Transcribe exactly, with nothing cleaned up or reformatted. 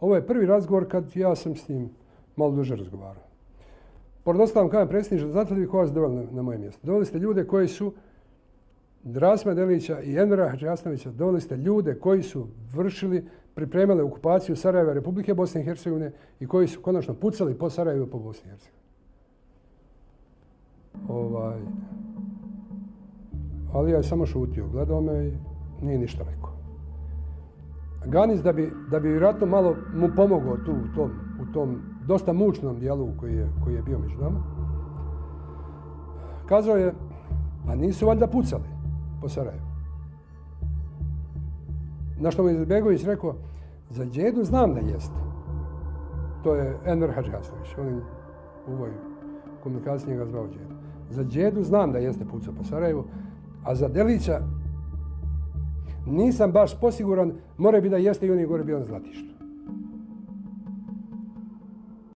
ovo je prvi razgovor kad ja sam s njim malo duže razgovarao. Pored ostalom, kažem predsjedniče, znate li vi ko vas doveli na, na moje mjesto? Doveli ste ljude koji su Rasima Delića i Envera Hadžiasnovića, doveli ste ljude koji su vršili, pripremali okupaciju Sarajeva, Republike Bosne i Hercegovine i koji su konačno pucali po Sarajevu i po Bosni i Hercegovini. Ovaj, ali ja je samo šutio, gledao me i nije ništa rekao. Ganis, da bi, da bi vjerojatno malo mu pomogao tu u tom, u tom dosta mučnom dijalogu koji je, koji je bio među nama, kazao je, pa nisu valjda pucali po Sarajevu. Na što mu je Izetbegović rekao, za Đedu znam da jeste. To je Enver Hadžiasnović, on u ovoj komunikaciji njega zvao Đedu. Za Đedu znam da jeste pucao po Sarajevu, a za Delića nisam baš posiguran, more bi da jeste i on je gore bio na Zlatištu.